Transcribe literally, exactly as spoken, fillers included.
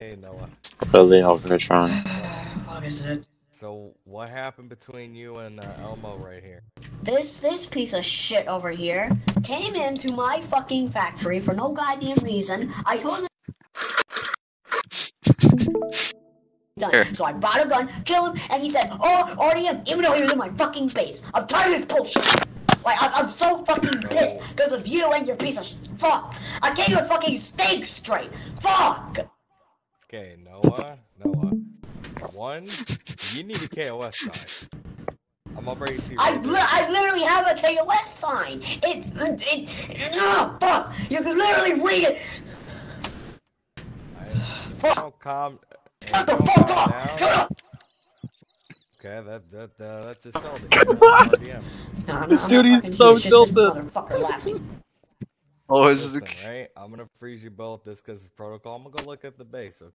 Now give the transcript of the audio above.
Hey, Noah. Really, Alcatron. What is it? So, what happened between you and uh, Elmo right here? This this piece of shit over here came into my fucking factory for no goddamn reason. I told him done. So I brought a gun, killed him, and he said, "Oh, R D M," even though he was in my fucking base. I'm tired of this bullshit. Like I'm, I'm so fucking pissed because of you and your piece of sh- fuck. I gave you a fucking steak straight. Fuck. Okay, Noah. Noah. One, you need a K O S sign. I'm already see. I, li- I literally have a K O S sign. It's it. it oh, fuck. You can literally read it. I, Fuck. don't calm. Shut the don't fuck calm up. down. Shut up. Okay, that that uh, that just sold it. R D M. No, I'm not, I'm Dude, not he's fucking so you. It's just this tilted. motherfucker laughing. Oh, is Listen, the right? I'm gonna freeze you both just because it's protocol. I'm gonna go look at the base.